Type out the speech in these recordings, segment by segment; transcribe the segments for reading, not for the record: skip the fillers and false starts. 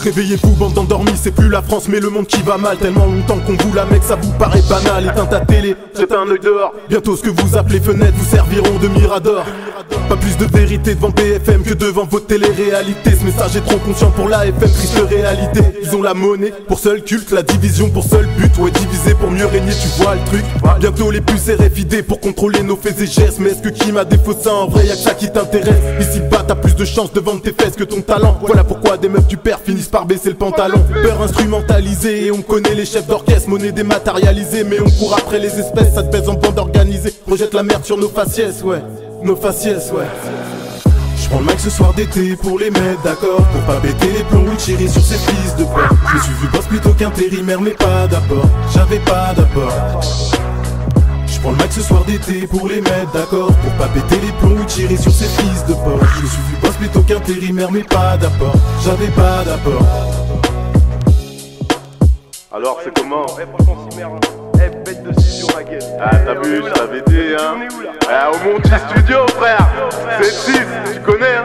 Réveillez-vous bande d'endormis, c'est plus la France mais le monde qui va mal. Tellement longtemps qu'on vous la mec, ça vous paraît banal. Éteins ta télé, jette un œil dehors. Bientôt ce que vous appelez fenêtres vous serviront de mirador. Pas plus de vérité devant BFM que devant votre télé-réalité. Ce message est trop conscient pour la FM, triste réalité. Ils ont la monnaie pour seul culte, la division pour seul but. Ouais, diviser pour mieux régner, tu vois le truc. Bientôt les puces RFID pour contrôler nos faits et gestes. Mais est-ce que qui m'a défaussé en vrai, y'a que ça qui t'intéresse. Ici bas t'as plus de chance de vendre tes fesses que ton talent. Voilà pourquoi des meufs du père finissent par baisser le pantalon. Peur instrumentalisée et on connaît les chefs d'orchestre. Monnaie dématérialisée mais on court après les espèces. Ça te pèse en bande organisée. Rejette la merde sur nos faciès, ouais. Nos faciès, ouais. J'prends le mic ce soir d'été pour les mettre d'accord. Pour pas péter les plombs ou tirer sur ces fils de peur. Je me suis vu boss plutôt qu'intérimaire mais pas d'apport. J'avais pas d'apport. J'prends le mic ce soir d'été pour les mettre d'accord. Pour pas péter les plombs ou tirer sur ces fils de peur. Je me suis vu boss plutôt qu'intérimaire mais pas d'apport. J'avais pas d'apport. Alors c'est comment? Franchement si merde. Bête de cision ma gueule. Ah t'as vu, je t'avais dit hein. Ah, au Monty Studio frère. C'est 6, tu connais hein.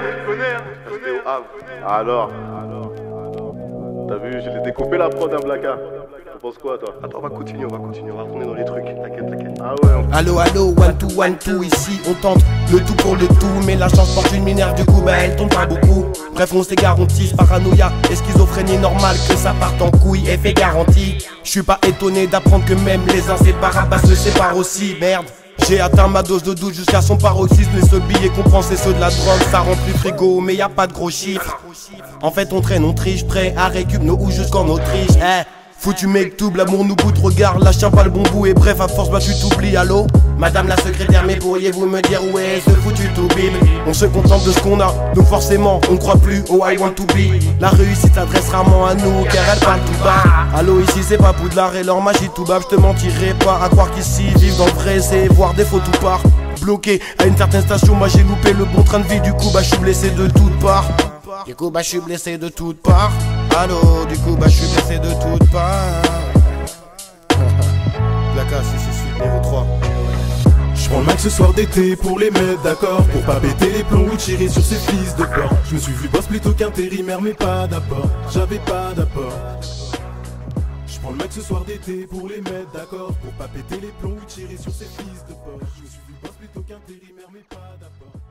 Alors. T'as vu, je l'ai découpé la prod hein Blacka. T'en penses quoi toi? Attends, on va continuer, on va retourner dans les trucs. T'inquiète. Ah ouais Allo, 1-2-1-2, ici on tente le tout pour le tout. Mais la chance porte une minerve, du coup bah elle tombe pas beaucoup. Bref on s'est garanti, paranoïa et schizophrénie normale que ça parte en couille, effet garanti. Je suis pas étonné d'apprendre que même les inséparables se séparent aussi, merde. J'ai atteint ma dose de doute jusqu'à son paroxysme. Les seuls billets qu'on prend c'est ceux de la drogue. Ça remplit le frigo mais y a pas de gros chiffres. En fait on traîne, on triche, prêt à récup nos ou jusqu'en Autriche. Foutu mec double, l'amour nous goûte, regarde, lâche pas le bon bout. Et bref, à force, bah tu t'oublies, allô? Madame la secrétaire, mais pourriez-vous me dire où est ce foutu tout bim? On se contente de ce qu'on a, donc forcément, on croit plus au I want to be. La réussite s'adresse rarement à nous, car elle parle tout bas. Allô, ici c'est pas Poudlard et leur magie tout bas, je te mentirai pas. À croire qu'ici, vivre dans le vrai, c'est voir des faux tout part. Bloqué à une certaine station, moi j'ai loupé le bon train de vie, du coup, bah je suis blessé de toutes parts. Du coup bah je suis blessé de toutes parts. Allô, du coup bah je suis blessé de toutes parts. Blacka, si, niveau 3. J'prends le mic ce soir d'été pour les mettre d'accord. Pour pas péter les plombs ou tirer sur ces fils de peur. Je me suis vu boss plutôt qu'intérimaire mais pas d'apport. J'avais pas d'apport. J'prends le mic ce soir d'été pour les mettre d'accord. Pour pas péter les plombs ou tirer sur ces fils de peur. Je me suis vu boss plutôt qu'intérimaire mais pas d'apport.